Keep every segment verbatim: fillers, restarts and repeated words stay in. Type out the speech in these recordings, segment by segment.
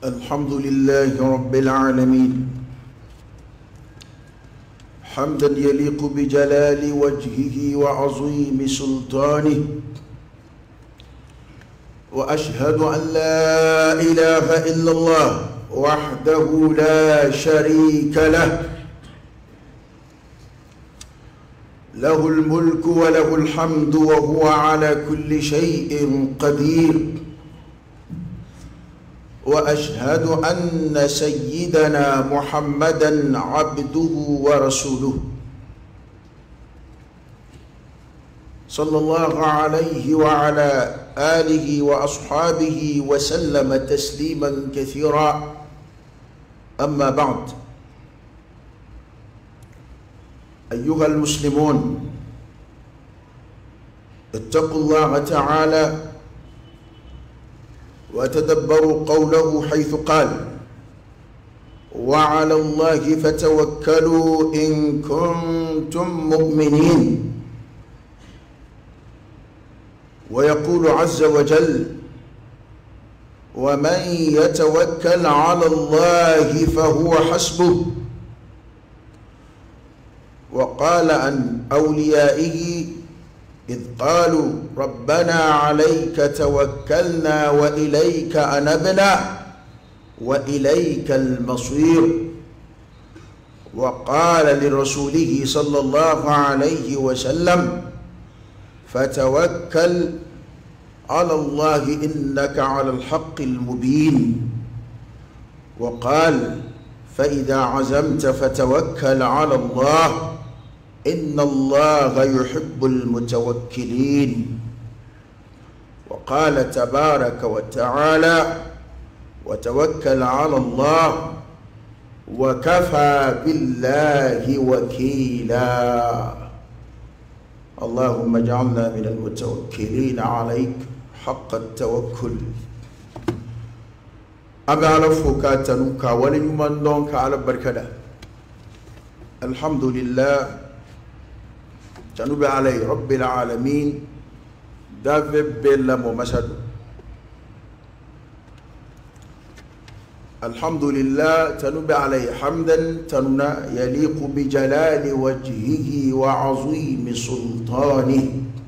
الحمد لله رب العالمين حمدا يليق بجلال وجهه وعظيم سلطانه، وأشهد أن لا إله إلا الله وحده لا شريك له، له الملك وله الحمد وهو على كل شيء قدير. وأشهد أن سيدنا محمدا عبده ورسوله صلى الله عليه وعلى آله وأصحابه وسلم تسليما كثيرا. أما بعد، أيها المسلمون، اتقوا الله تعالى وتدبروا قوله حيث قال: وعلى الله فتوكلوا إن كنتم مؤمنين. ويقول عز وجل: ومن يتوكل على الله فهو حسبه. وقال عن أوليائه إذ قالوا ربنا عليك توكلنا وإليك أنبنا وإليك المصير. وقال لرسوله صلى الله عليه وسلم: فتوكل على الله إنك على الحق المبين. وقال: فإذا عزمت فتوكل على الله إن الله يحب المتوكلين. وقال تبارك وتعالى: وتوكل على الله وكفى بالله وكيلا. اللهم اجعلنا من المتوكلين عليك حق التوكل. أبا على فكاتنك وليمن دونك على بركة. الحمد لله جنوب علي رب العالمين دافع بلا ممسد. الحمد لله تنوب علي حمدا تنونا يليق بجلال وجهه وعظيم سلطانه.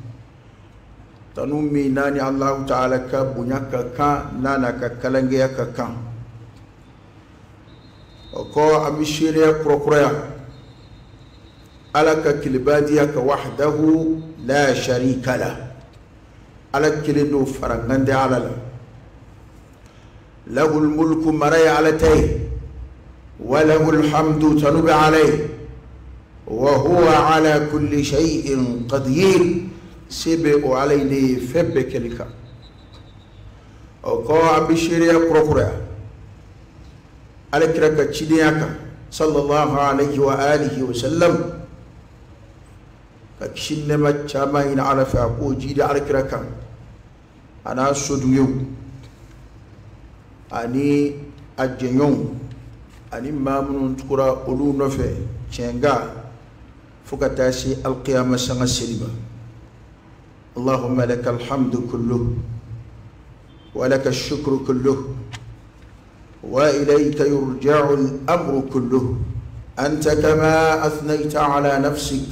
تنومي ناني الله تعالى كبنيك كان نانا ككلنجيك كان وكو أمشيريا كروكريا على كلباديك وحده لا شريك له، على كلنو فرنغند على له له الملك مري على تيه وله الحمد تنوب عليه وهو على كل شيء قدير. سبق عليني فبك لك وكو أبشريا كروكريا على كرك تشيدياك صلى الله عليه وآله وسلم كشنما تشامين على فاقو جيد على كرك أنا سدويو أني أجنيون أني مامنون تقرأ أولو نفع شنغا فكتاسي القيامة سنة سليمة. اللهم لك الحمد كله ولك الشكر كله وإليك يرجع الأمر كله. أنت كما أثنيت على نفسك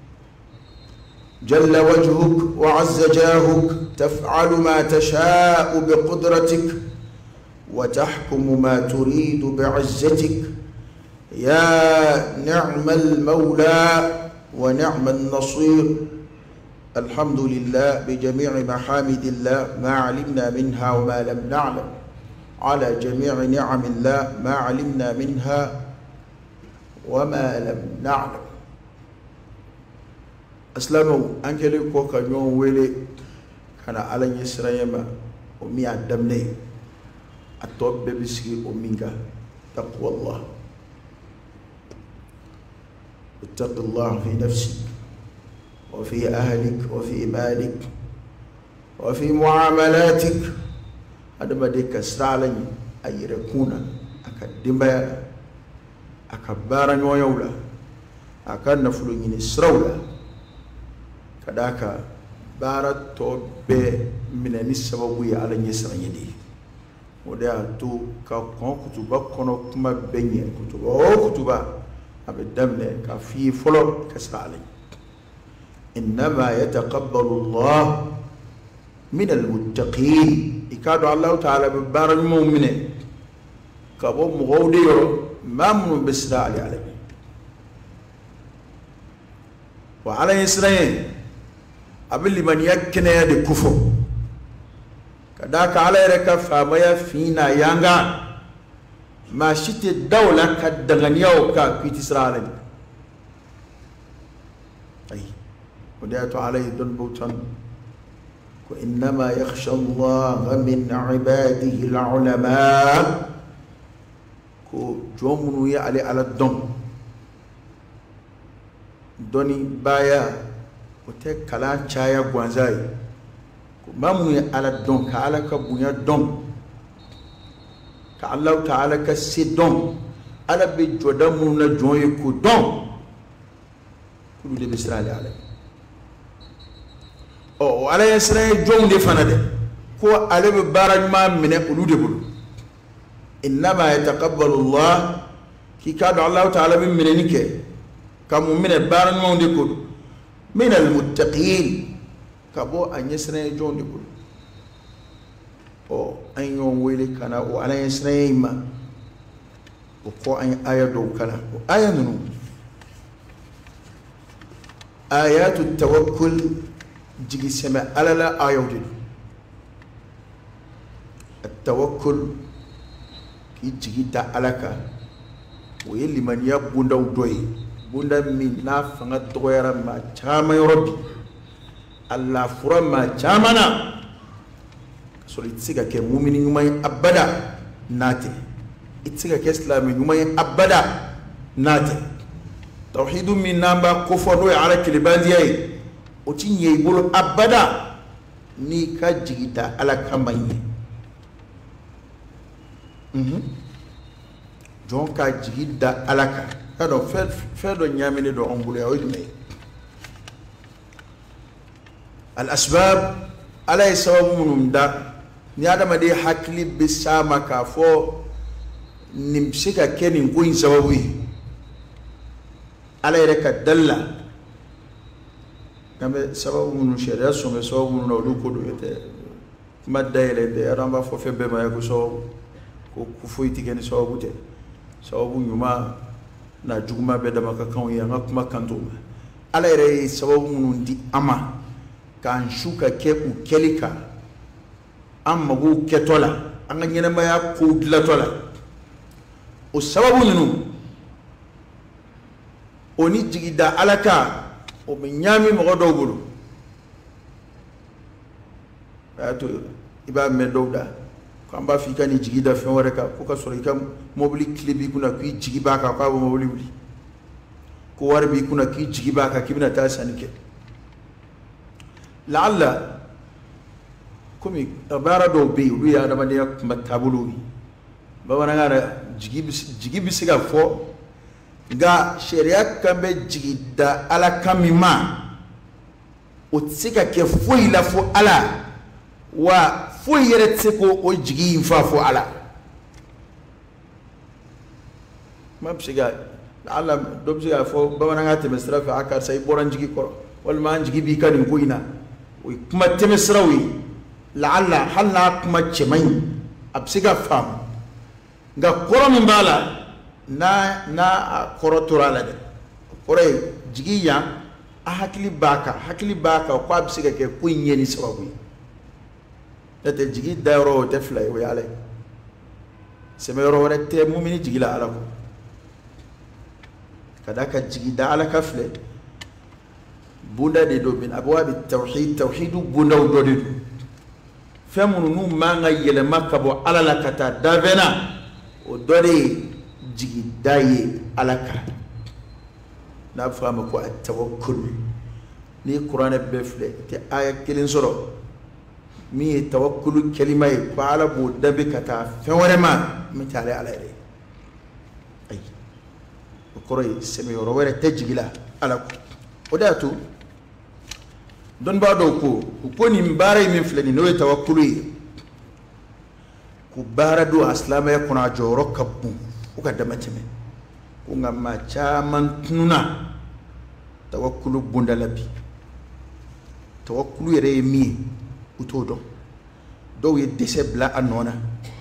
جل وجهك وعز جاهك تفعل ما تشاء بقدرتك وتحكم ما تريد بعزتك. يا نعم المولى ونعم النصير. الحمد لله بجميع محامد الله ما علمنا منها وما لم نعلم، على جميع نعم الله ما علمنا منها وما لم نعلم. أسلامو أنكلي كوكا نيون ويلي كان على يسريما ومي عدمني أتوب بسكي أمينكا تقوى الله. اتق الله في نفسك وفي أهلك وفي مالك وفي معاملاتك. هذا ما ديك سالني أيركونا أكدمبا أكبارا ويولا أكن نفلوني نسرولا كذاك بارت توب من النسبة ويا على نسريني o de y'a to ka kɔn kutuba kɔnɔ kuma bɛɛ ɲɛ kutuba o kutuba a bɛ daminɛ ka f'i ye fɔlɔ ka sira ale innama yataqabbalu Allah min al-muttaqin i k'a dɔn Alahu Ta'ala bɛ baara ɲumanw minɛ ka bɔ mɔgɔw de yɔrɔ maa minnu bɛ sira ale ale wa Ala ye sira ye a bɛ limaniya kɛnɛya de ko fɔ ka d'a kan Ala yɛrɛ ka faamaya fin n'a yanga maa si tɛ da o la ka danganiyaw kan k'i tɛ sira ale de ayi o de y'a to Ala ye dɔnnibaw tanu ko innama yakhsha Allaha min ibadihi al-ulama ko jɔn minnu ye ale Ala dɔn dɔnni baaya o tɛ kalan caya gansan ye ko maa minnu ye Ala dɔn ka Ala ka bonya dɔn ka Alahu Ta'ala ka se dɔn Ala bɛ jɔda minnu na jɔn ye ko dɔn k'olu de bɛ siran ale Ala ɔ Ala ye siran ye jɔnw de fana dɛ ko ale bɛ baara ɲuman minɛ olu de bolo innama yataqabbalu Allah k'i k'a dɔn Alahu Ta'ala bɛ minɛni kɛ ka mun minɛ baara ɲumanw de ko min al-muttaqin ka bɔ a ɲɛsiran ye jɔnw de bolo ɔ an ye ɲɔgɔn wele ka na o Ala ɲɛsiran ye ma o kɔ an ye aya dɔw kalan o aya ninnu ayatu tawakkul jigisɛmɛ Ala la ayaw de don at-tawakkul k'i jigi da Ala kan o ye limaniya bondaw dɔ ye bonda min n'a fanga dɔgɔyara maa caman yɔrɔ bi a lafura maa caman na ka sɔrɔ i tɛ se ka kɛ mumini ɲuman ye abada n'a tɛ i tɛ se ka kɛ silamɛ ɲuman ye abada n'a tɛ tawhidu min n'an b'a kofɔ n'o ye Ala kelebandija ye o ti ɲɛ i bolo abada n'i ka jigi da Ala kan ma ɲɛ jɔn ka jigi da Ala kan ka dɔn fɛn dɔ ɲaaminen dɔ an bolo yan o ye jumɛn ye al-asbab Ala ye sababu minnu da ni adamaden hakili bɛ s'a ma k'a fɔ nin bɛ se ka kɛ nin ko in sababu ye Ala yɛrɛ ka dali la n'an bɛ sababu minnu sariya sɔn bɛ sababu minnu na olu ko don tɛ kuma dayɛlɛ tɛ yɔrɔ an b'a fɔ fɛn bɛɛ ma ko sababu ko foyi tɛ kɛ ni sababu tɛ sababu ɲuman na juguman bɛɛ dama ka kanw ye an ka kuma kan t'o ma Ala yɛrɛ ye sababu minnu di an ma k'an su ka kɛ u kɛli kan an magow kɛtɔ la an ka ɲɛnɛmaya kow dilatɔ la o sababu ninnu o ni jigi da Ala kan o bɛ ɲaami mɔgɔ dɔw bolo a y'a to i b'a mɛn dɔw da k'an b'a fɔ i ka nin jigi da fɛn wɛrɛ kan ko ka sɔrɔ i ka mobili tile b'i kunna k'i jigi b'a kan k'a bɛ mobili wuli ko wari b'i kunna k'i jigi b'a kan k'i bɛna taa sanni kɛ laala komi baara dɔw bɛ yen olu ye adamadenya kunba taabolow ye bamanankan na jigi jigi bɛ se ka fɔ nka sariya kan bɛ jigi da Ala kan min ma o tɛ se ka kɛ foyi la fo Ala wa foyi yɛrɛ tɛ se ko o jigi in fa fo Ala ma bɛ se ka Ala dɔ bɛ se ka fɔ bamanankan tɛmɛ sira fɛ a karisa i bɔra n jigi kɔrɔ walima an jigi b'i ka nin ko in na o ye kuma tɛmɛ siraw ye laala hali n'a kuma cɛman ɲi a bɛ se ka faamu nka kɔrɔ min b'a la n'a n'a kɔrɔ tora a la dɛ o kɔrɔ ye jigi yan a hakili b'a kan hakili b'a kan ko a bɛ se ka kɛ ko in ɲɛ ni sababu ye n'o tɛ jigi dayɔrɔ o tɛ fila ye o ye Ala ye sɛbɛyɔrɔ wɛrɛ tɛ mumini jigi la Ala kɔ ka d'a kan jigi da Ala ka filɛ bonda de do min abwaabi tawhid tawhidu bondaw dɔ de do fɛn minnu n'u man ka yɛlɛma ka bɔ Ala la ka taa dafɛn na o dɔ de ye jigi da ye Ala kan n'a bɛ fɔ a ma ko at-tawakkul ni kuranɛ bɛɛ filɛ tɛ aya kelen sɔrɔ min ye tawakkulu kɛlima ye ko Ala b'o dabe ka taa fɛn wɛrɛ ma min tɛ ale Ala yɛrɛ ye ayi o kɔrɔ ye sɛbɛyɔrɔ wɛrɛ tɛ jigi la Ala kɔ o de y'a to dɔnnibaa dɔw ko u ko nin baara in min filɛ nin n'o ye tawakkulu ye kubara do aslama ya kuna joro kabbu uka da matime kunga ma chaman tununa tawakkulu bundalabi tawakkulu yere mi utodo do ye dese bla anona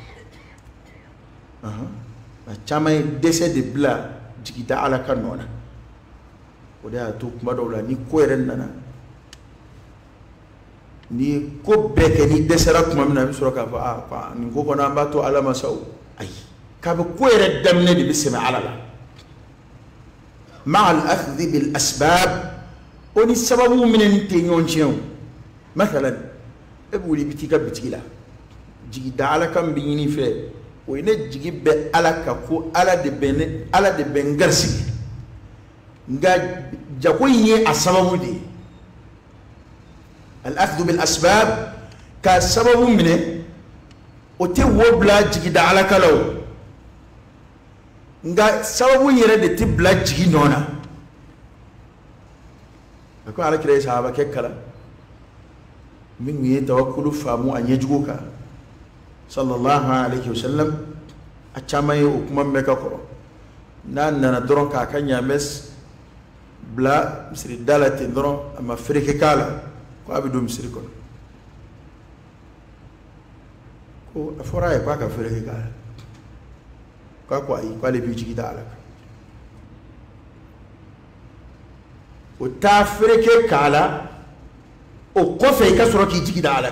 aha ma chama dese de bla jigida ala kanona oda to kuma dawla ni ko yere nana ni ko beke ni desera kuma mina bi sura ka fa ah pa ni ko kona ambato ala masaw ay ka be ko yere damne di bisma ala la ma al akhdh bil asbab oni sababu minen te nyonchien mathalan ebu li bitika bitigila jigi da ala kam bi ni fe o ine jigi be ala ka ko ala de bene ala de bengarsi nga jakoyi asababu di الأخذ بالأسباب كسبب منه وتوبلا جيدا على كلو nga sababu yere de tibla jigi nona ko ala kire sahaba ke kala min yi tawakkulu famu an yajuka sallallahu alaihi wasallam a chamaye hukuma meka ko nan nana doron ka kanya mes bla misri dalati doron ama frike kala ko abidu misri ko ko afora e kwa ka frike kala kwa kwa yi kwa le biji gidala o ta frike kala o kofe ka soro ki jigi dala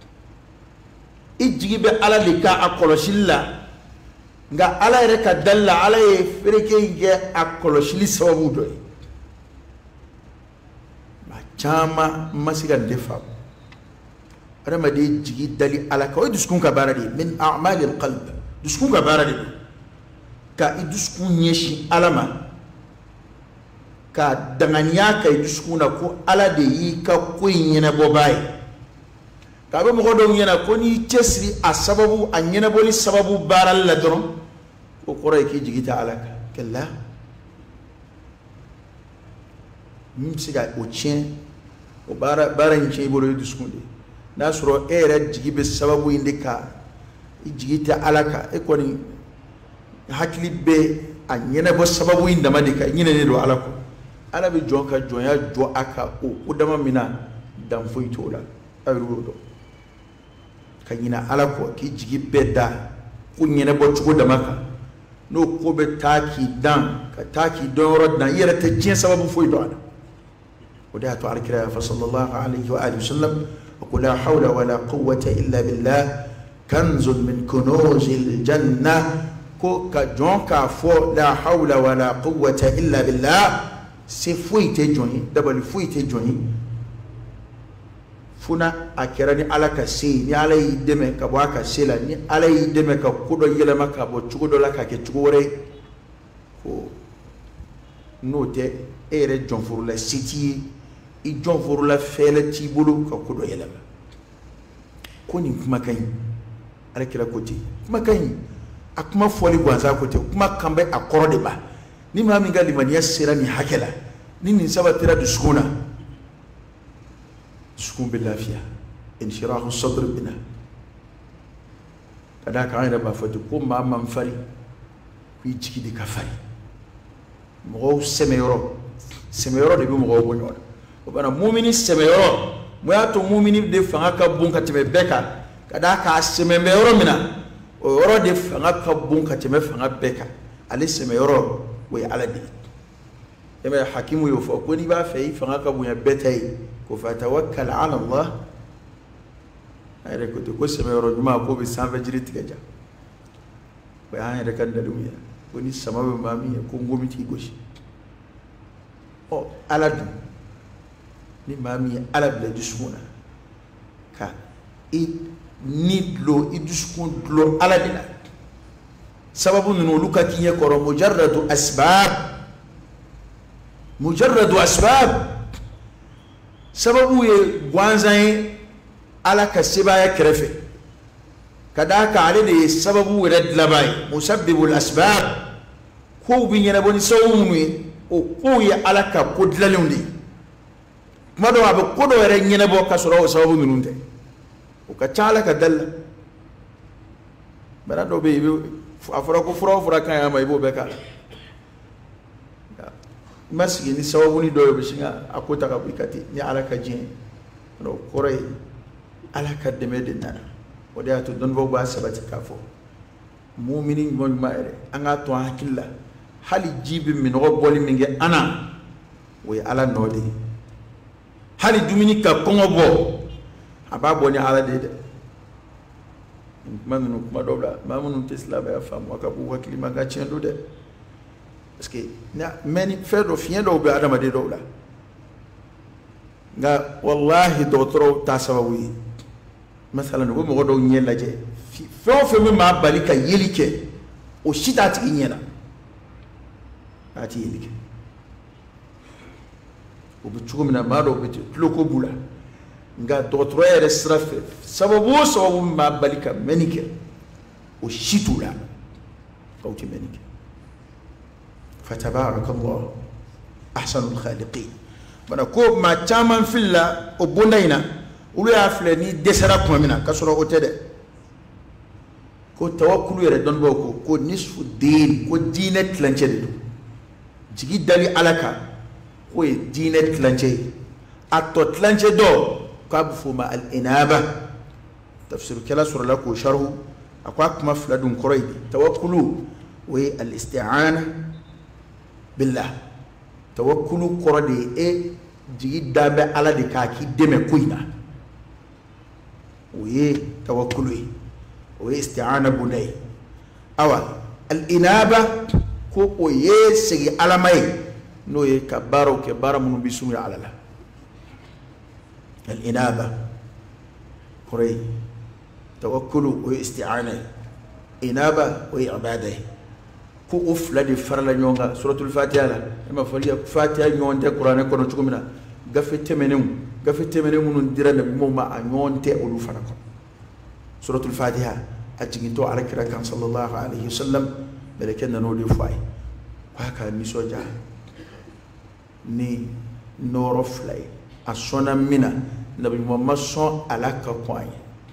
i jigi be ala lika akoloshilla nga ala ere ka dalla ala e frike nge akoloshili sababu do ma chama masiga ndefa rama de jigi dali ala ka o duskun ka baradi min a'mali alqalb duskun ka baradi ka iduskun nyeshi alama ka danganya ka iduskuna ko ala de yi ka kuyinyena bobai ka be mo do nyena ko ni chesri asababu anyena boli sababu baral la doron ko qoray ki jigita alaka kella mimsiga o chien o bara bara nche bolo iduskunde nasro ere jigibe sababu indika jigita alaka e ko ni hakili be anyena bo sababu inda madika nyina ne do alako ala be jonka jonya jo aka o udama mina dan foitola ayrudo kanyina alako ki jigi bedda kunyene bo chugo da maka no ko be taki dan ka taki don rodna yere ta jin sababu foito ala وده تو على كده فصلى الله عليه واله وسلم وقل لا حول ولا قوه الا بالله كنز من كنوز الجنه كو كجونكا فو لا حول ولا قوه الا بالله سي فويته جوني دبل فويته جوني فنا اكراني على كسي ني على يدمه كبواكا سيلا ني على يدمه كودو يلما كبو تشودو لا كاكي تشوري كو نوتي ere jonfuru la siti i jonfuru la fele ti bulu ka kudo yelema ko ni kuma kan ala kira koti kuma kan akuma foli gwanza kote kuma kambe akoro de ba ni ma mi gali maniya sira ni hakela ni ni sabatira duskuna duskun bil lafiya inshirahu sadr bina kada ka ina ba fatu ko ma man fari ku jiki de ka fari mo semeyoro semeyoro de bi mo go nyora o bana mu'mini semeyoro mo ya to mu'mini de fanga ka bun ka tebe beka kada ka semeyoro mina o yoro de fanga ka bun ka tebe fanga beka ali semeyoro we ala di eme hakimu yo fo ko ni ba fe fanga ka bun ya betay ko fa tawakkal ala allah ay ko to ko semeyoro juma ko bi san fajiri tigaja ko ya ne kan da dunya ko ni samabe mami ko ngomi ti goshi o aladu ni mami alabla duskuna ka i ni lo iduskun lo aladila sababu nunu luka kinye koro mujarradu asbab mujarradu asbab sababu ye gwanzai ala kasiba ya krefe kadaka ale de sababu red labai musabbibul asbab ko binyana boni sawumi o kuya alaka kudlalundi mado abe kodo ere nyene bo kasoro o sababu minunte o ka chala ka dalla bana do be afura ko fura fura kan ya mai bo be kala masigi ni sababu ni do be shinga akota ka bikati ni ala ka jin no kore ala ka deme de nana o de ato don bo ba sabati ka fo mu'minin mon maere anga to hakilla hali jibi min go boli minge ana we ala nodi hali dumini ka kongo bo aba boni ala de de manu kuma dobla mamunu tesla ba fam wakabu wakili maga chendo de parce que na many faire do fien do be adama de dobla nga wallahi docteur ta sabawi masalan ko mo do nyela je fo fo mi ma balika yelike o shita ti nyela ati yelike o bu chugumina ma do be tloko bula nga docteur ere srafe sababu sababu ma balika menike o shitula qawti menike fatabarakallah ahsanul khaliqin bana ko ma chaman filla o bondaina ulu ya fle ni desara kuma mina kasoro o tede ko tawakkulu yere don boko ko nisfu din ko dinet lanche do jigi dali alaka ko e dinet lanche atot lanche do كاب فما الإنابة تفسير كلا سورة لكو شرح أقواك مفلد قريب توكلوا والاستعانة بالله توكلوا قردي إيه جيد دابة على دكاكي دم كوينا ويه توكلوا ويه استعانة بني أول الإنابة كو ويه سيجي على ماي نو يكبارو كبارا منو بيسمي على الله الإنابة قري توكل واستعانة إنابة وعبادة كو أفلا دي فرلا نيونغا سورة الفاتحة إما فريا فاتحة نيون تي قرآن كونو تكمنا غفي تمنيم غفي تمنيم من ديران موما نيون تي أولو فنكم سورة الفاتحة أجينتو على كراكان صلى الله عليه وسلم بلكن نودي فاي وهكا ميسوجا ني نورو فلاي asona mina nabi muhammad son alaka kwai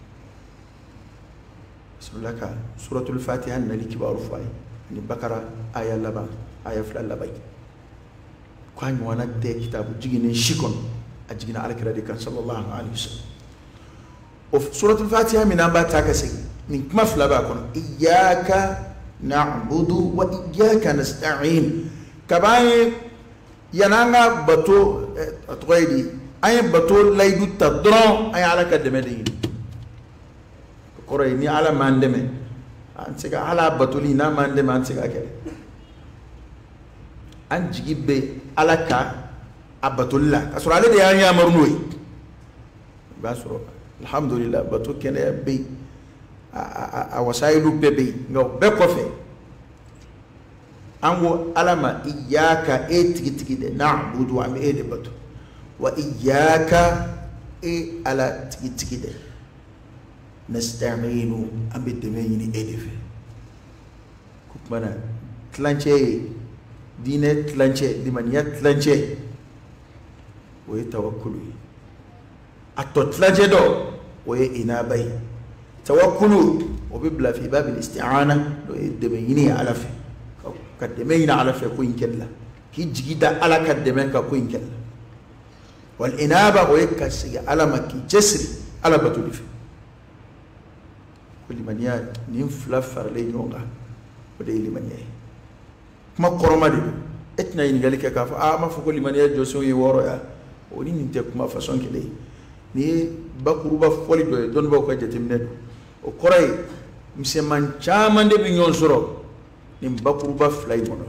sulaka suratul fatiha nali kibaru fai ni bakara aya laba aya fla labai kwani wana te kitabu jigine shikon ajigina alakira de kan sallallahu alaihi wasallam of suratul fatiha mina ba takasi min kuma fla ba kono iyyaka na'budu wa iyyaka nasta'in kabai yananga bato atoydi ay bato laydu tadron ay ala kademe de koray ni ala mandeme an sega ala batuli na mandeme an sega kere an jigibe ala ka abatulla kasura ale de ya marnoy basro alhamdulillah bato kene be a wasailu bebe ngo be kofe ango alama iyyaka etigi tigi de na'budu am ede bato wa iyyaka e ala tigi tigi de nasta'inu am bedemeni edefe kukmana tlanche dine tlanche limaniya tlanche way tawakkulu atot tlanche do way inabai tawakkulu وبيبلا في باب الاستعانة دميني على في كدمينا على في كوين كلا كي جيدا على كدمين كوين كلا والإنابة ويكسي على ما كي جسري على بطولي في كل من يا نفلفر لي نوغا ودي لمن يا ما قرما دي اتنا ينقالك كافا آه ما فكل من يا جوسو يورو يا وني نتك ما فاسون كلي ني بقربا فولي دو دون بوكا جتمنه o koray mise man chaman de bi ñon soro nim bakuru ba flay mono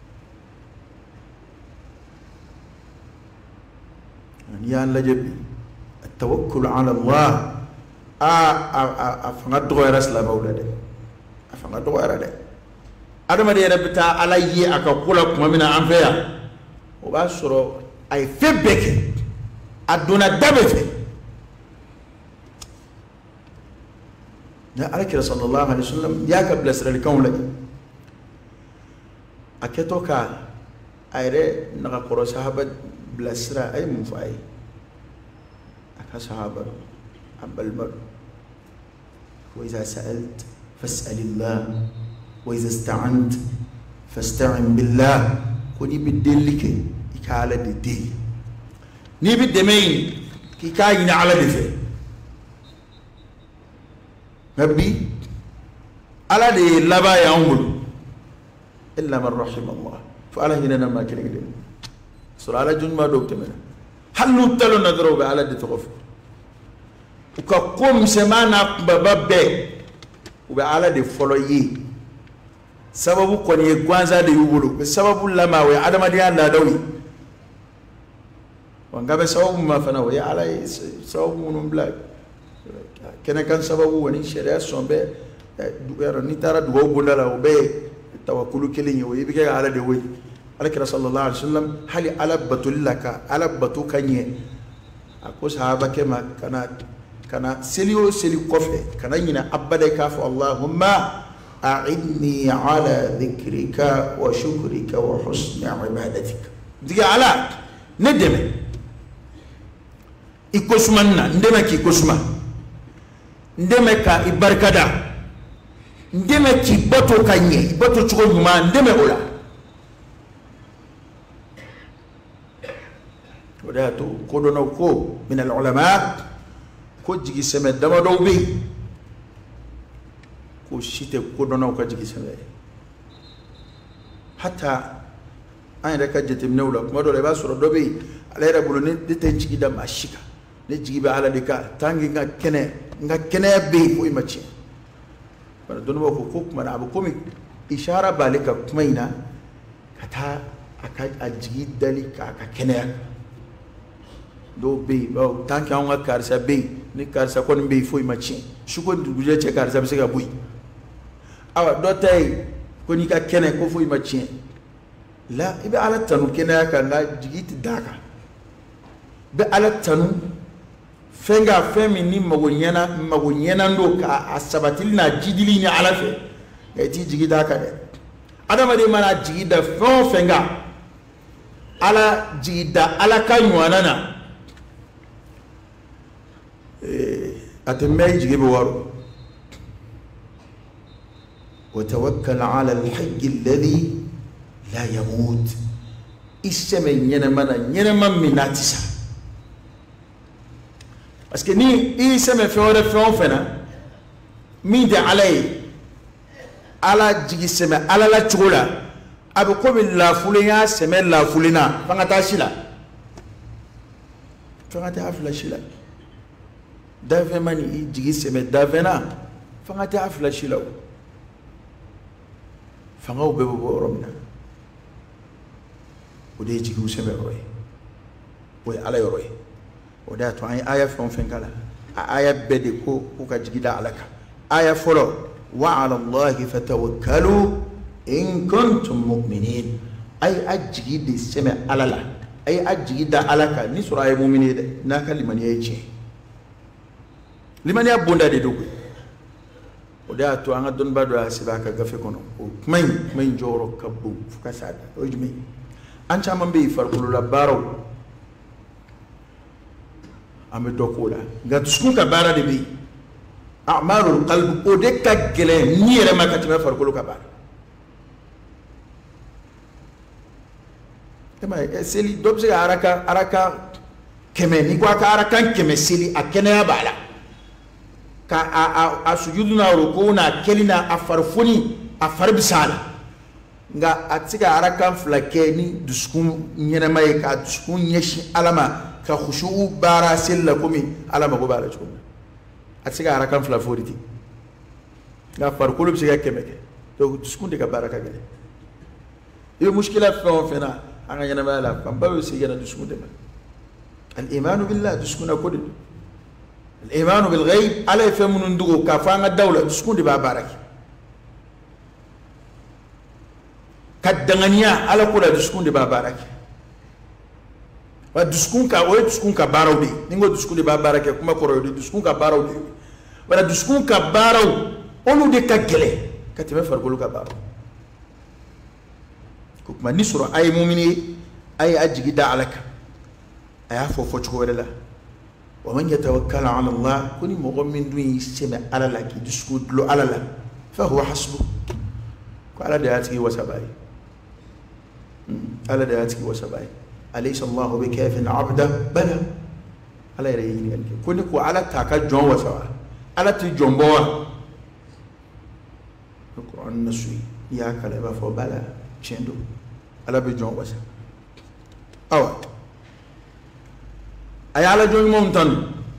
an ya la jebi at-tawakkul ala allah a a fanga do era sala mawla de a fanga do era de adama de rabita alayyi aka kula kuma mina an feya o ba soro ay febeke aduna dabefe عليك صلى الله عليه وسلم يا قبل سر الكون لي اكتوكا ايره نغا قرو صحابه بلسرا اي مفاي اكا صحابه ابل مر واذا سالت فاسأل الله وإذا استعنت فاستعن بالله كوني بدلك إكالة دي ني بدمين كي كاين على دفه نبي على دي لبا يعمل إلا من رحم الله فعلى هنا ما كنا كده سورة على جن ما دوك تمنا هل نتلو نضرب على دي تغفر وكقوم سمانا بابا وبعلى دي فلوي sababu koni gwanza de yubulu sababu lama we adama de anda dawi wangabe sababu mafana we ala sababu munum black kena kan sababu woni sharia sombe duero ni tara dugo gondala o be tawakkulu kelin yo yibike ala de we ala kira sallallahu alaihi wasallam hali ala batulaka ala batu kanye ako sahaba kema kana kana selio seli kofe kana nyina abada kafu allahumma أعني على ذكرك وشكرك وحسن عبادتك دي على ندم إكوسمنا ندم كي كوسما ندم كا إبركدا ندم كي بطو كاني بطو تقول ما ندم ولا وده تو كودنا كو من العلماء كو جيجي سمع دم دوبي ko shite ko dona ko jigi sebe hatta an da ka jete minawla kuma dole ba sura dobe alayra bulu ne de ten jigi da mashika ne jigi ba ala dika tangi nga kene nga kene be ko imachi bara don ba ko ko kuma na abu komi ishara balika kuma ina kata aka ajigi dalika aka kene do be ba tanki an ga karsa be ni karsa kon be fo imachi shuko duje che karsa be ga bui awa dotay ko ni ka kene ko fo imachi la ibe ala tanu kene ka nga jigiti daka be ala tanu fenga femi ni magonyana magonyana ndo ka asabatil na jidili ni ala fe eti jigida ka de adama de mana jigida fo fenga ala jigida ala ka nywana eh atemay jigibe waro وتوكل على الحي الذي لا يموت اسمه ينمنا ينمن مناتسا باسكو ني اسمه فور فون فنا مين دي علي على جيجي سما على لا تشولا ابو كوم لا فوليا سما لا فولينا فغاتا شيلا فغاتا افلا شيلا دافي ماني جيجي سما دافنا فغاتا افلا شيلا فانغو بيبو رمنا ودي جيجو سبع روي وي على روي ودا تو اي ايه فون فنكلا ايه بدي كو كوكا جيدا عليك ايه فولو وعلى الله فتوكلوا ان كنتم مؤمنين اي اجيد سمع على لا اي اجيد عليك ني سوره المؤمنين ناك لمن يجي لمن يبوندا دي دوغ ودا تو ان دون بادو اسباكا غفي كونو ماي ماي جورو كبو فكا سادا وجمي انچا مبي فرقلو لا بارو ام دوكولا غات سكون كا بارا دي بي اعمال القلب اودكا جلي نيره ما كاتما فرقلو كا بار تما سيلي دوبسي اراكا اراكا كمني كوا كا اراكا كمسيلي اكنيا بالا ka a a, a sujuduna rukuna kelina afarfuni afarbisala nga atsiga arakan flakeni duskun nyena mai ka duskun yeshi alama ka khushu bara silla kumi alama go bara chum atsiga arakan flaforiti nga farkulu bisiga kemeke to duskun de ka baraka gele yo mushkila fa fena anga nyena mala pamba we sigena duskun de al iman billah duskuna kodi الإيمان بالغيب على فهم ندوق كفان الدولة تسكون دي بابارك كدغنيا على كل تسكون دي بابارك ودسكون كا وي تسكون كبارو دي نيغو تسكون دي بابارك كما كورو دي تسكون كبارو دي ولا تسكون كبارو اولو دي كاغلي كاتبه فرغلو كبارو كوكما نسرو اي مؤمني اي اجي دا عليك اي فوفو تشويلا ومن يتوكل على الله كوني مؤمن دوي سمع على لك دسكود لو على لا فهو حسبه على دياتك وسبعي على دياتك وسبعي أليس الله بكاف عبده بلى على يريني كونك على تاكا جون وسوا على تجنبوا القرآن نسوي يا كلمة فبلا شندو على بجون وسوا أو أي على جون مونتان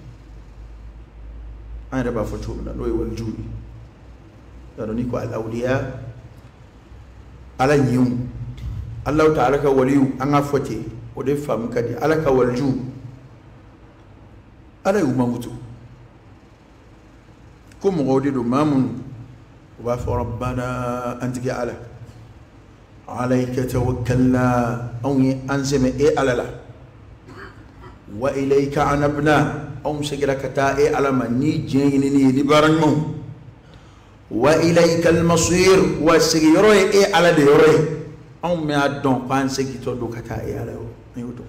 أنا ربا فتونا لوي والجوي يرونيكو الأولياء على نيوم الله تعالى كوليو أنا فتي ودفع مكدي على كولجو على يوم موتو كم غودي دو مامون وباف ربنا أنت على عليك توكلنا أوني أنزم إيه على لا وإليك عنبنا أم سجلك تا إيه على مني جيني لبرنمو وإليك المصير وسيروي إيه على ديروي أم ما دون قان سجيتو دو كتا إيه على يودو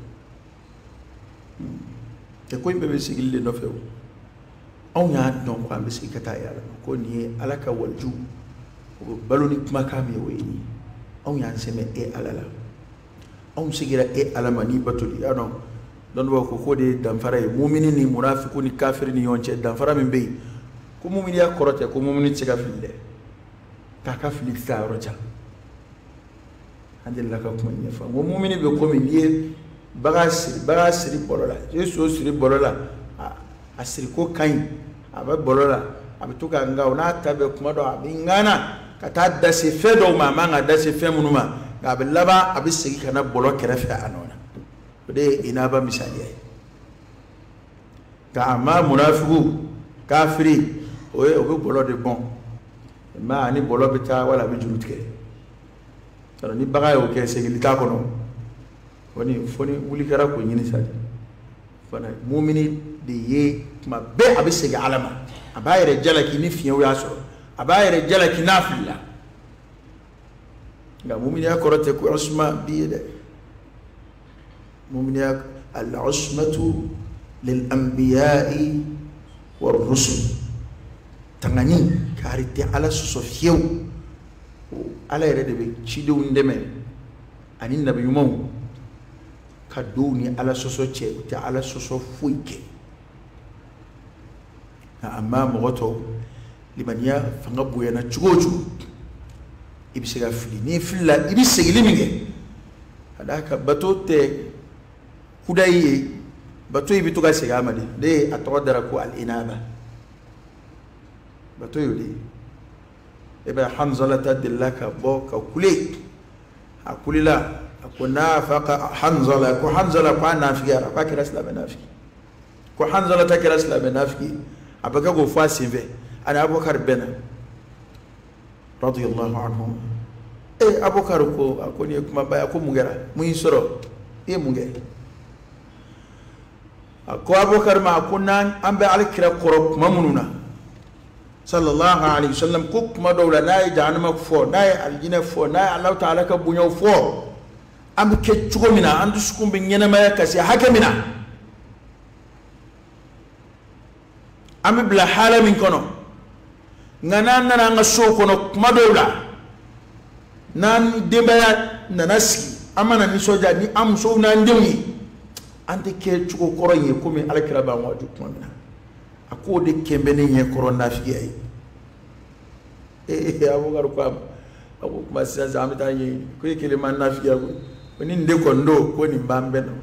تكوين بمسجل لنفسه أو يا دون قام بس كتا يا كوني على كوالجو بالوني ما كام يويني أو يا نسمع إيه على لا أو سجل إيه على ماني بتولي أنا دون وقو كودي دمفرة مؤمنين منافقون كافرين يونش دمفرة من بي كم مؤمن يا كرات كم مؤمن تكافل له كافل كثارة عند الله كم يفهم ومؤمن بيقوم يه بغاسر بغاسر بولا يسوع سري بولا asiriko kain aba bolola abituka ngao na tabe kumado abingana kata dase fedo mama nga dase femunuma gabilaba abisigi kana bolo kerefe anona de inaba misali ay ka ma munafiqu kafiri oye obi bolo de bon ma ani bolo bita wala bi julutke tano ni baga yo ke segilita kono woni foni wuli kara ko nyini sadi fana mu'mini de ye ma be abisigi alama abayere jalaki ni fiyo yaso abayere jalaki nafilla ga mu'mini akorote ku usma biide mu'mini al-usmatu lil anbiya'i war rusul tangani karite ala sofiyo ala yere de be chido ndeme ani nabi yumo kaduni ala soso che ta ala soso fuike na amma moto limania fanga buya na chugochu ibisiga fili ni filla ibisigi liminge adaka batote kudaye bato ibituga siga amadi de atodara ku al inaba bato yodi eba hanzala tadillaka boka kule akulila akuna faqa hanzala ku hanzala kwa nafiya kwa kira islam nafiki ku hanzala takira islam nafiki abaka go fasimve ana abubakar bena radiyallahu anhu eh abubakar ko akoni kuma baya ko mungera mun soro e munge ko abubakar ma kunna ambe alikira qurab mamununa sallallahu alaihi wasallam ko kuma dawla nay jahannama fo nay aljina fo nay allah ta'ala ka bunyo fo am ke chugomina andu sukumbe nyena maya kasi hakamina am bla hala min kono ngana nana nga so kono kuma dawla nan dembaya nanaski amana ni soja ni am so na ndemi ante ke chugo koroye kumi alakira ba waju kuma mina akode kembe ne nye korona fiye ay eh abo garu kwa abo kuma sasa amita yi ko yekele man nafiya ko ni nde ko ndo ko ni mbambe no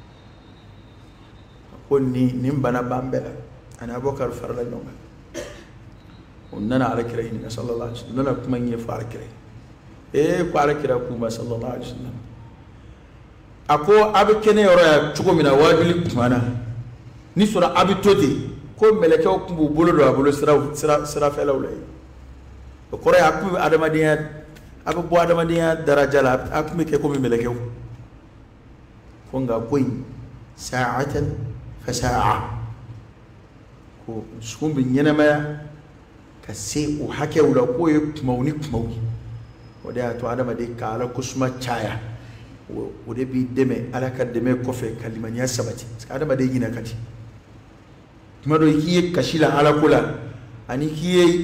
ko ni ni mbana bambela ana abokar farla nyonga onnana alakira ni sallallahu alaihi wasallam nana kuma nye fa alakira eh ko alakira kuma sallallahu alaihi wasallam ako abikene yoro ya chugomina wajuli kumana ni sura abitote ko meleke ko kumbu bolo do abolo sira sira sira fela ulay ko re akku adamadiya abu bo adamadiya daraja la akku ke ko meleke ko nga koy sa'atan fa sa'a ko skumbi nyenama ka se o hake wala ko e mauni mauni wada to adamade kala kusma chaya wode bi deme ala ka deme ko fe kalimanya sabati adamade yina kati mado kiye kashila ala kula ani kiye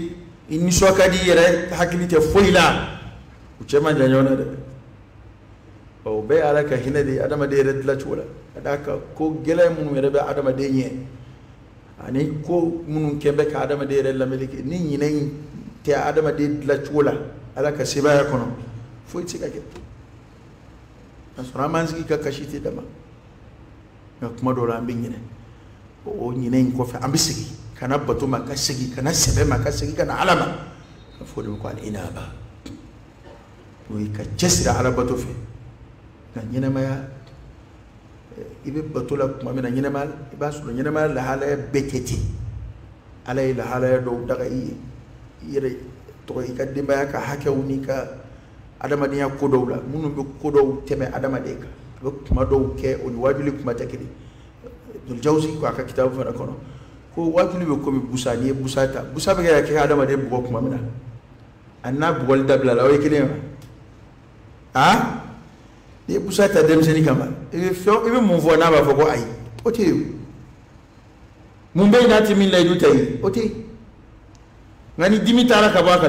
inni sokadi yere hakilite foyla u cema janyona de o be ala ka hinade adama de red la chula adaka ko gele mun yere be adama de nye ani ko mun kembe ka adama de red la melike ni nyine te adama de la chula ala ka sibaya kono foy tika ke asura manski ka kashite dama ga kuma do rambi nyine o nyine ko fa ambisigi kana batu makasigi kana sebe makasigi kana alama fodo ko al inaba wi ka jesira ala batu fi na nyine maya ibe batu la kuma mina nyine mal iba su nyine mal la hala beteti alay la hala do daga yi yere to ka dimba ka hakewni ka adama niya kodowla munu be kodow teme adama de ka be kuma do ke on wajuli kuma takidi dul jawzi ko aka kitabu fa kono ko wajuli be ko mi busani busata busabe ga ke adama de bugo kuma mina anna bugol dabla la way kine ha de busata dem seni kama e fo e mun fo na ba fo ko ay oti mun be na timin lay du tay oti ngani dimitara ka ba ka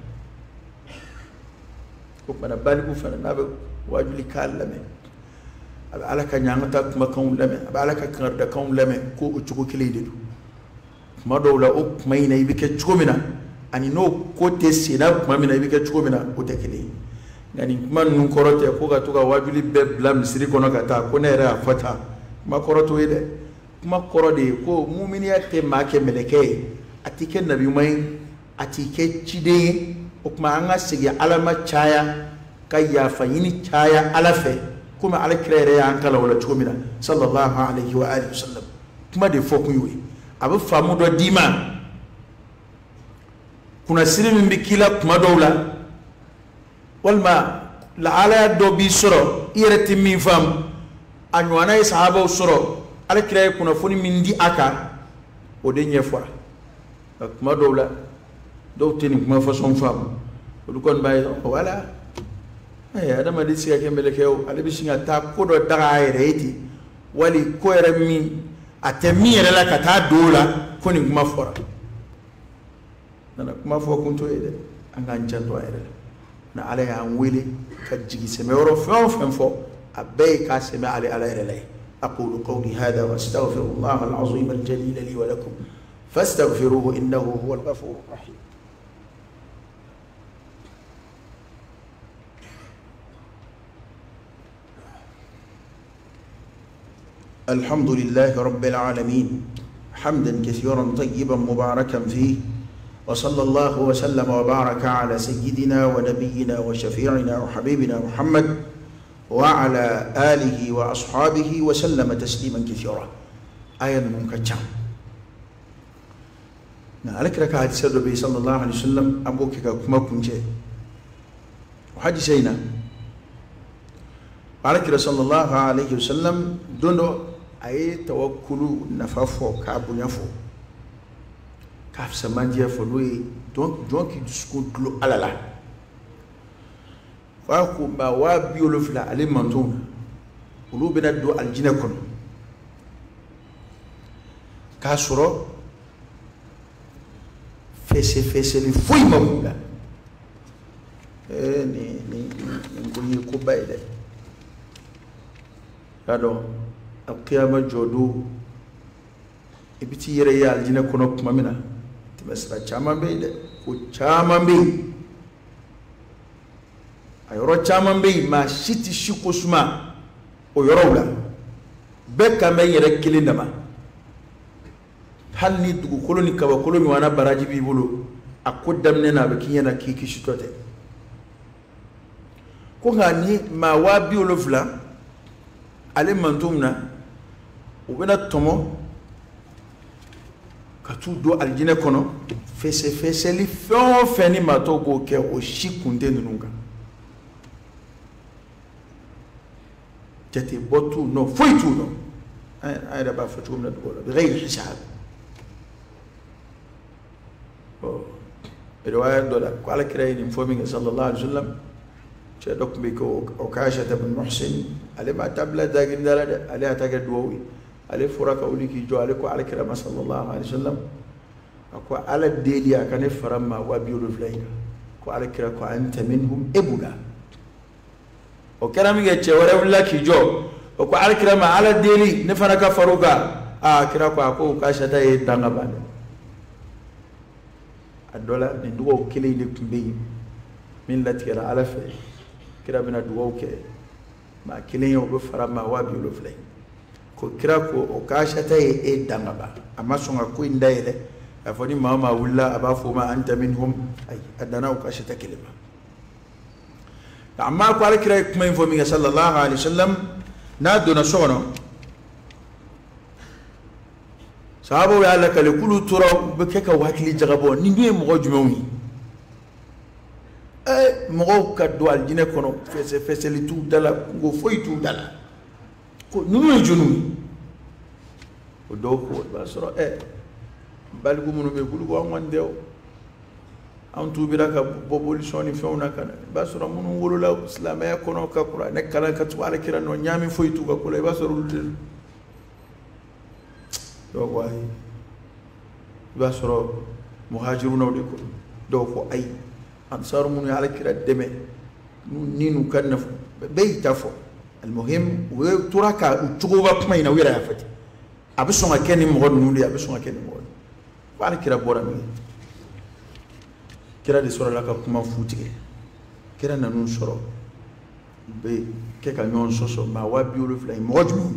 ko bana balibu fana nabe wajuli kallame aba alaka nyangata kuma kan lame aba alaka kan da kan lame ko o chuko kile dedu kuma dowla o kuma ina ibike chuko mina ani no ko te sina kuma mina ibike chuko mina o te kile ngani kuma nun korote ko ga to ga wajuli be blam siri kono kata ko ne ra fata kuma koroto ide kuma korode ko mu'miniya te make meleke atike nabi mai atike chide o kuma anga sigi alama chaya kayya fayini chaya alafe kuma ala kirere ya ankala wala chumina sallallahu alaihi wa alihi wasallam kuma de fokun yuwe abu famu do dima kuna sirimin bikila kuma dowla walma la ala do bi soro irati min fam anywana sahaba soro ala kirere kuna foni min di aka o de nyefwa kuma dowla do tini kuma façon fam du kon bay wala ay adama di siga kembele kew ale bisinga ta ko do daga ayreeti wali ko era mi atemire la kata dola koni kuma fora nana kuma fo kunto ede anga njanto ayre na ale ya wili ka jigi semero fon fon fo abay ka sema ale ala ayre lay aqulu qawli hada wa astaghfirullah al-azim al-jalil li wa lakum fastaghfiruhu innahu huwal ghafurur rahim. الحمد لله رب العالمين حمدا كثيرا طيبا مباركا فيه وصلى الله وسلم وبارك على سيدنا ونبينا وشفيعنا وحبيبنا محمد وعلى آله وأصحابه وسلم تسليما كثيرا. آية منكتشا نالك لك حديث النبي صلى الله عليه وسلم أبوك كما كنت وحديثنا عليك صلى الله عليه وسلم دونو ay tawakkulu nafafo ka bunyafo ka samandia fo lui donc donc disco dlo alala wa ko ba wa biolo fila ale manton ulu bena do aljina kon ka soro fese fese li fuy mamula eh ni ni ko ni ko bayde ado القيامة جودو إبتي ريال جنا كنا كم منا تمسرا شامان بيد وشامان بي أيورا شامان بي ما شتي شكو سما ويرولا بكا ما يركلي نما هل ندعو كلوني كوا كلوني وانا براجي بيبولو أقول دمنا بكينا كيكي شتوته كونغاني ما وابي ولفلا ale mantumna ubena tomo katu do aljine kono fese fese li fon feni mato go ke o shikunde nunga jati botu no foitu no ay ay da ba fatu na do bi ghayr hisab o riwaya do la ko ala kirayni fomi sallallahu alaihi wasallam شدك بيكو أكاشة بن محسن على ما تبلى داقن دلالة عليها تاقر دووي على فرق أوليكي جو عليكو على كرامة صلى الله عليه وسلم ako ala deli akane faramma wa biulu flayga ko ala kira ko anta minhum ebula o karami ge chewara wala ki jo o ko ala kira ma ala deli ne fana ka faruka a kira ko ko ka shata e danga bale adola ni dugo kile ni tumbe min latkira ala fe kira bina dugo ke ma kile yo be faramma wa biulu flayga ko kira ko o ka shata e danga ba amma songa ko indaile afani mama wala abafu ma anta minhum ay adana ko ashata kelima amma ko ala kira kuma info mi sallallahu alaihi wasallam na dona sono sahabo ya ala kale kulu tura be ke ka wakili jagabo ni nduye mo jumewi eh mo ka do aljine kono fese fese li tu dala go foitu dala ko nunu junu o do ko ba soro eh balgu munu be gulu ko wande o an tubira ka bobol soni fewna kana basura munu wolula islamaya kono ka qur'an ne kala ka tu ala kira no nyami foytu ka ko lay basuru do wahi basura muhajiruna de ko do ko ay ansar munu ala kira deme ninu kan be tafo المهم وتراك تشوفا كما ينا ويرا يفتي ابسو ما كاني مغون نولي ابسو ما كاني مغون قال كرا بورامي كرا دي سورا لاكا كما فوتي كرا نانون سورو بي كيكا نيون سوسو ما وابيولو فلاي موجمو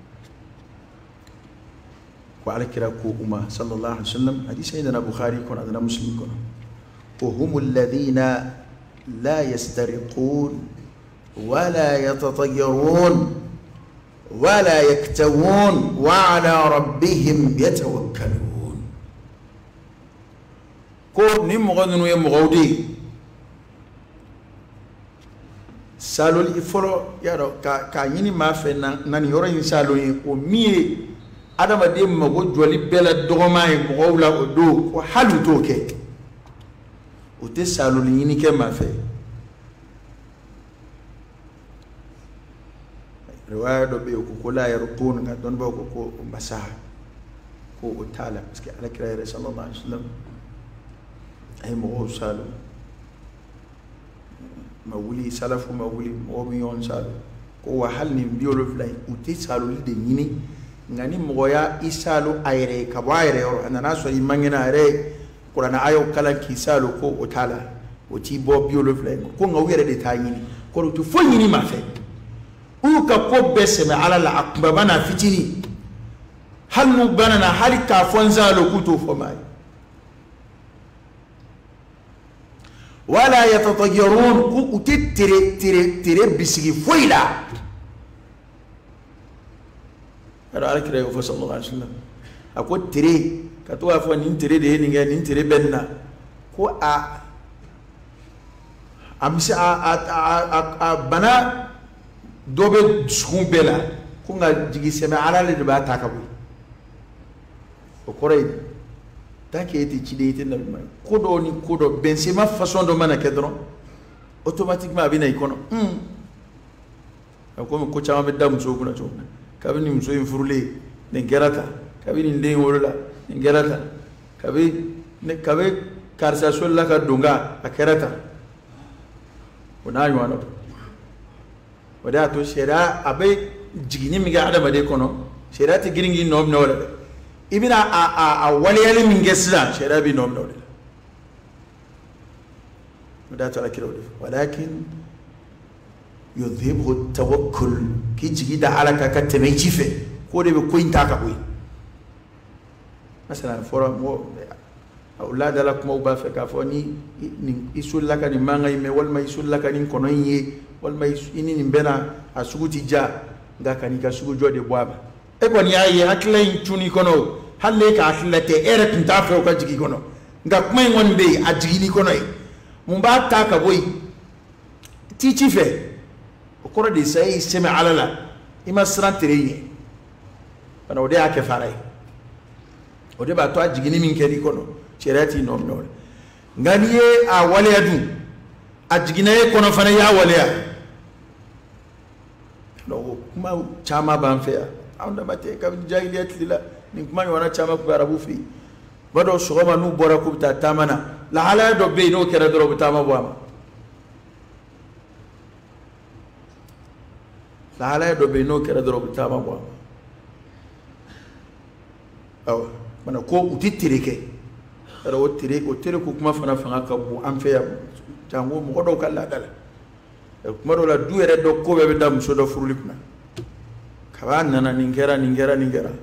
وعلى كرا كو أمة صلى الله عليه وسلم هذه سيدنا بخاري كون هذا مسلم كون وهم الذين لا يسترقون ولا يتطيرون ولا يكتوون وعلى ربهم يتوكلون كو نمغنو يمغودي سالو الفلو يارو كا كا يني ما في نان يورو يسالو او مي ادم دي مغو جولي بلا دوغماي مغولا ودو وحلو توكي وتسالو يني كما في رواية دبي وكولا يرقون قدون بوكو كو مساح كو وتعالى بس على كرا صلى الله عليه وسلم أي مغو سالو مولي سلف ومولي مغوميون سالو كو وحل نبيولو فلاي وتي سالو لدي نيني ngani mgoya isalo aire kabaire or anana so imangina aire kurana ayo kala kisalo ko otala oti bo biolo flain ko ngawere de tayini ko tu fonyini mafe u ka ko beseme ala la akba bana fitini halu banana halika fonzalo kuto fomai wala yatatayyarun ku utitire tire tire bisigi foila ara alkira yo sallallahu alaihi wasallam ako tire katwa fo nin tire de ni ngani tire benna ko a amsa a a bana dobe skumbela ko nga jigi sema ala le ba takabu o korey take eti chide na ma ko do ni ko do bensema façon do mana kedron automatiquement abina ikono hmm ko ko chama be dam so kuna chona kabini mso infurule ne gerata kabini ndeng wolola ne gerata kabi ne kabe karsa solla ka dunga akerata onayo ano wada to shera abe jigini mi ga adama de kono shera ti giringi nom nowla ibina a a a waliyali min gesla shera bi nom nowla wada to akiro walakin yudhibhu tawakkul ki jigida alaka kateme chife ko de be ko intaka boy masalan fora mo aulad ala kuma ba fe ka foni ni isul laka ni manga ime wal may isul laka ni kono yi wal may ini ni bena asuguti ja ngaka ni ka sugu jode boaba e ko ni ayi haklen tuni kono halle ka atlete ere tinta fe ko jigi kono nga kuma ngon be ajigi ni kono yi mumba taka boy ti chife okoro de sai seme alala ima sran tereye bana ode ake farai ode ba to ajigini min kedi kono cherati nom no ngaliye a wale adu ajigina e kono fana ya wale ya no kuma chama ban fe anda bate ka jahiliyat lila ni kuma wana chama ku arabu fi bado sogoma nu bora kubta tamana la hala do be no kera dro butama bwama la hala do be no kera dro butama bwama aw mana ko utitirike ara wotire o tere ko kuma fana fanga ka bu am fe ya jango mo do kala dala kuma do la du ere do ko be dam so do furulipna kaba nana ningera ningera ningera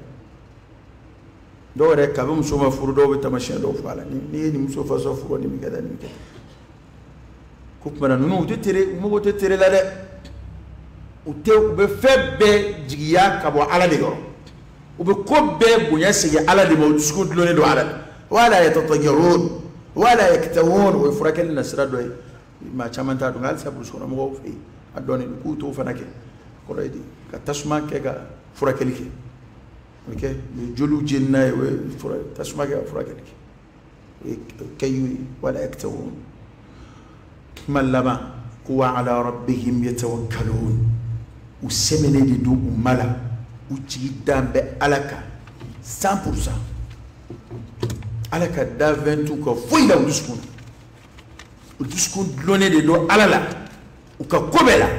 do re kabe muso ma furu do be tamashin do fala ni ni muso fa so furu ni mi gada ni gada ko kuma nanu utitere mo go tere la de ute be febbe jigiya ka bo ala de go ube ko be bunya sege ala de mo disku dlone do ala wala yatatayarun wala yaktawun wa furakal nasra do ma chamanta do ngal sabu so mo fi adoni ku to fanake ko redi ka tasma ke ga furakal ke ok jolu jinna we fura tasma ke furakal ke kayu wala yaktawun malama kuwa ala rabbihim yatawakkalun usemene di du umala uci dambe alaka cent pour cent alaka da vingt ko foi la uduskun uduskun lone de do alala uka kobela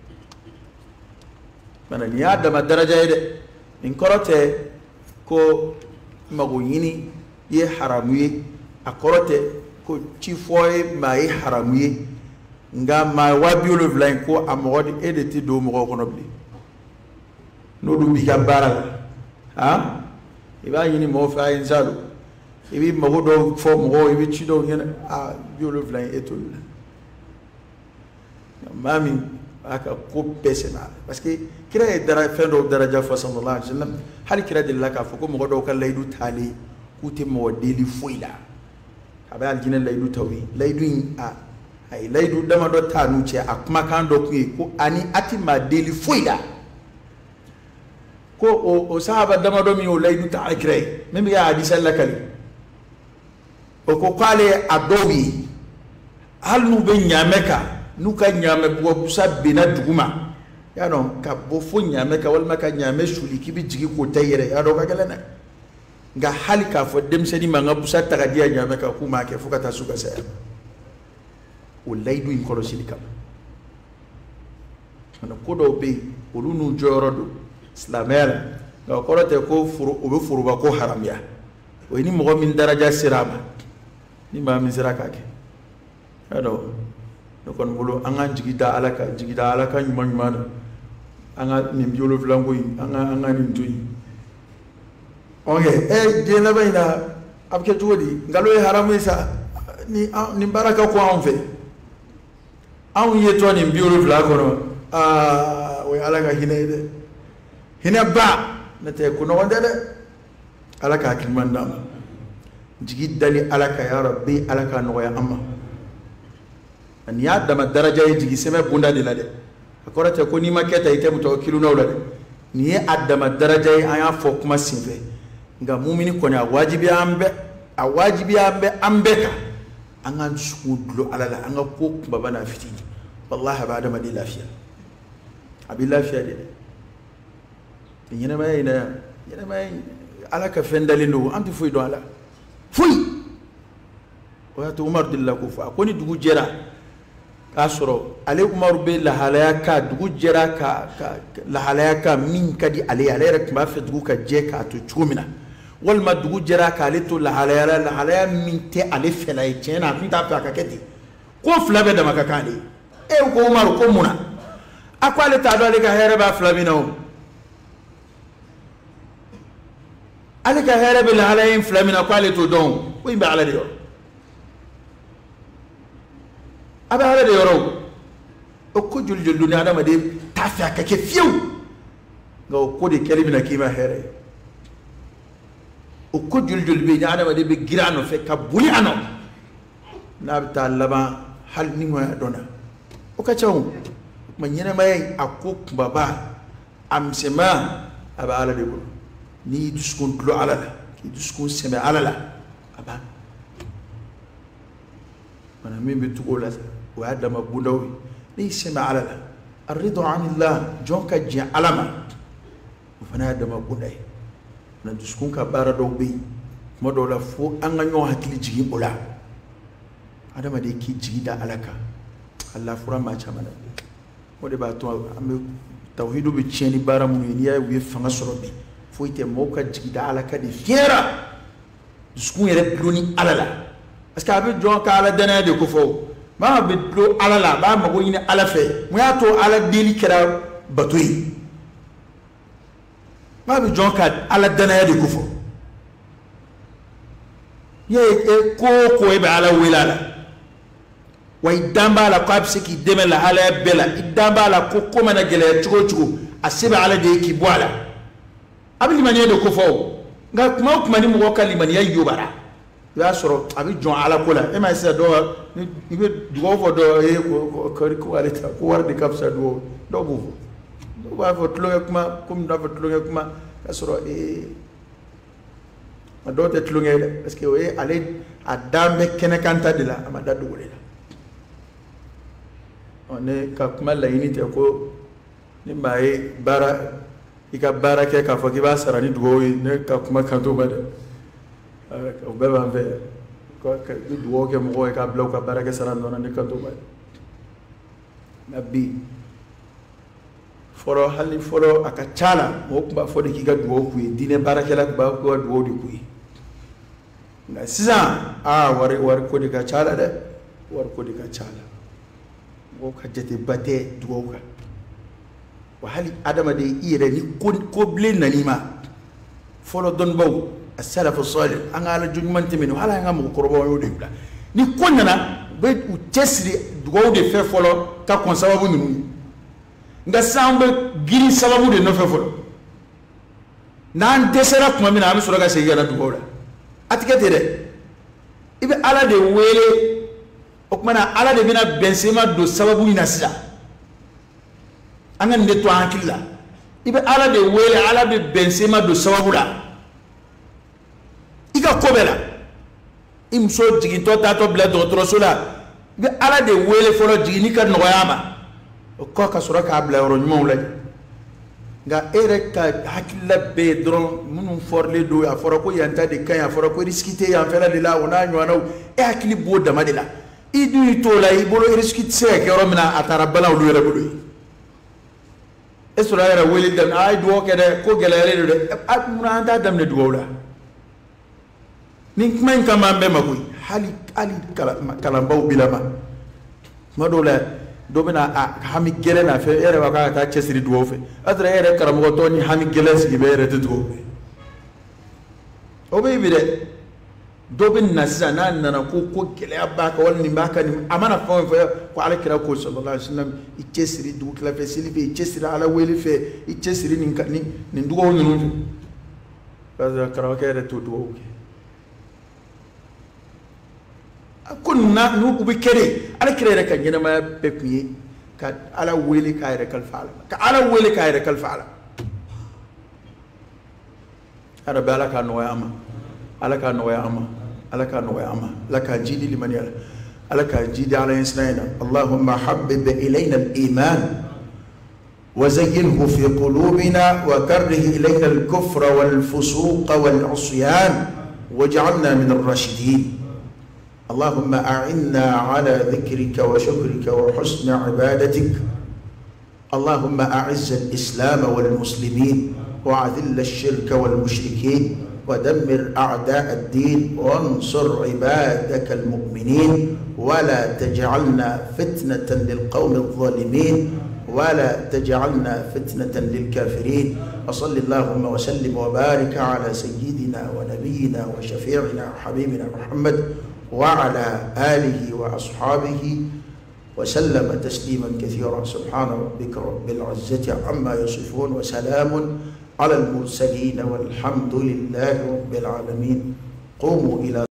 mana ni adama daraja ide in korote ko mago yini ye haramu ye akorote ko ci foye mai haramu ye nga ma wabiolo vlain ko amodi edeti do mo ko nobli no du bi gambara ha iba yini mo fa insalu ibi mo do fo mo ibi ci do ngene a biolo vlain etol mami aka ko pesena parce que kira dara fendo daraja fa sallallahu alaihi wasallam hal kira dilla ka fo ko mo do kan laydu tali kuti mo deli foila aba aljina laydu tawi laydu a ay laydu dama do tanu ce akuma kan do ko ani ati ma deli foila ko o, o sahaba dama do mi o laydu ta akre même ya hadith lakali o ko kale adobi hal nu be nyameka nu ka nyame bo busa bina duguma ya non ka bo fo nyameka wal maka nyame shuli kibi jigi ko tayere ya do ka galana nga halika fo dem sedi manga busa tagadiya nyameka kuma ke fuka ta suka sa o laydu in kolo silika ana kodo be olu nu jorodo islamela ga korote ko furu o be furu ba ko haram ya o ni mo min daraja sirama ni ma min siraka ke ado do kon bulu anga jigida alaka jigida alaka nyuma nyuma anga ni biolo flango yi anga anga ni ntuyi okay e de na bayina abke jodi ngalo e haram isa ni ni baraka ko an fe an yeto ni biolo flango no ah we alaka hinede hina ba nate kuno wonde de alaka kilmanda jigidali alaka ya rabbi alaka no ya amma an ya dama daraja jigi seme bunda de la de akorate ko ni maketa ite mutawakkilu nawla de ni adama daraja aya fo kuma sinfe nga mu'mini ko na wajibi ambe a wajibi ambe ambeka anga sudlo alala anga ko baba na fitini wallahi ba da madi lafiya abi lafiya de yene may na yene may alaka fendalindo anti fuy do ala fuy wato umar dilla ko fa ko ni dugu jera kasoro ale umar be la halaya ka dugu jera ka la halaya ka min kadi ale ale rek ma fe dugu ka je ka to chumina wal ma dugu jera ka ale to la halaya la halaya min te ale fela e chena kunta pa ka keti ko flabe da makakani e ko umar ko muna akwale ta do ale ka here ba flabina o ale ka here be la halaya flamina kwale to don ko imba ala de yo aba hala de yoro o ko jul jul dunya adama de tafiya kake fiu ga ko de kelibina kima here o ko jul jul be adama de be girano fe ka buli ano na ta laba hal ni ma dona o ka chaw ma nyene may akuk baba am sema aba hala de ko ni duskun lo ala ki duskun sema ala la aba mana min be tuko la وهذا ما بنوي ليس ما على الرضا عن الله جونك جي علما وفنا هذا ما بنوي ندسكون كبار دوبي modola fo anga nyo hakili jigi bola adama de ki jigi da alaka Allah fura ma chamana mode ba to am tawhidu bi cheni baramu ni ya wi fanga sorobi fo ite moka jigi da alaka de fiera dusku yere ploni alala parce que abi jon ka ala dana de ko fo ma be plo alala ba ma go yini ala fe mu ya to ala deli kera batoyi ma be jon ka ala dana de ko fo ye ko ko e be ala welala wa idamba la ko abse ki deme la ala bela idamba la ko ko mana gele chugo chugo asiba ala de ki boala abli mani de ko fo nga kuma kuma ni mo ka limani ya yobara ya soro abi jon ala ko la e ma se do ni be dugo fo do e ko ko ko ala ta ko war de kapsa do do bu do ba fo tlo kuma kum do fo tlo kuma ka soro e ma do te tlo ngede parce que we ale adambe kene kanta de la ama da do le on est ka kuma la unité ko ni mai bara ika bara ke ka fo ki ba sara ni dugo ne ka kuma kanto ba de o be ba ve ko ka dugo ke mo ka blo ka bara ke sara no ne kanto ba nabi foro hali foro aka chala mo kuma fo de ki ga dugo ku dine bara ke la ba ko dugo di ku na siza a war war ko de ka chala de war ko de ka chala ko ka jete bate dugo ka wa hali adama de ire ni ko ko blen nanima folo don baw as-salaf as-salih angala jugmanti min wala nga mo korbo yo de ni ko nana be u tesri dugo de fe folo ka kon sababu ni nga sambe giri sababu de no fe folo nan desera kuma min am sura ga sey yana dugo da atikete de ibe ala de wele okmana ala de bina bensema do sababu ni nasida angan de to hankilla ibe ala de wele ala be bensema do sababu la iga kobela imso jigi to ta to bla do tro sola ibe ala de wele folo jigi ni ka noyama ko ka sura ka bla ro nyum la nga ere ka hakilla be dron munun forle do ya foro ko yanta de kan ya foro ko riskite ya fela de la wona nyona e hakili bo dama de la idu to la ibolo riskite se ke ro mina atarabala lu yere bodo esura yara weli dan ay duwo kede ko gelere de ak muranda dam ne duwo la nin men kamambe makoy hali ali kala kala baw bilama madola do bina hami gele na fe ere waka ta chesiri duwo fe atra ere karamo to ni hami gele sigi be ere duwo o be bi de do bin nasza nan nana ko ko gele abaka wal ni baka ni amana fa ko ala kira ko sallallahu alaihi wasallam i chesiri du kala fe silibe i chesiri ala weli fe i chesiri nin ni nin duwo ni nu kaza karawa kere to duwo kun na nu ubi kere ala kire ka ngena ma pekuye ka ala weli ka ire kal faala ka ala weli ka ire kal faala ara bala ka no yama ala ka no yama ala ka no yama la ka jidi liman yala ala ka jidi ala insana allahumma habbib ilayna al-iman وزينه في قلوبنا وكره إلينا الكفر والفسوق والعصيان واجعلنا من الراشدين اللهم أعنا على ذكرك وشكرك وحسن عبادتك اللهم أعز الإسلام والمسلمين وأذل الشرك والمشركين ودمر أعداء الدين وانصر عبادك المؤمنين ولا تجعلنا فتنة للقوم الظالمين ولا تجعلنا فتنة للكافرين وصل اللهم وسلم وبارك على سيدنا ونبينا وشفيعنا وحبيبنا محمد وعلى آله وأصحابه وسلم تسليما كثيرا سبحان ربك رب العزة عما يصفون وسلام على المرسلين والحمد لله رب العالمين قوموا إلى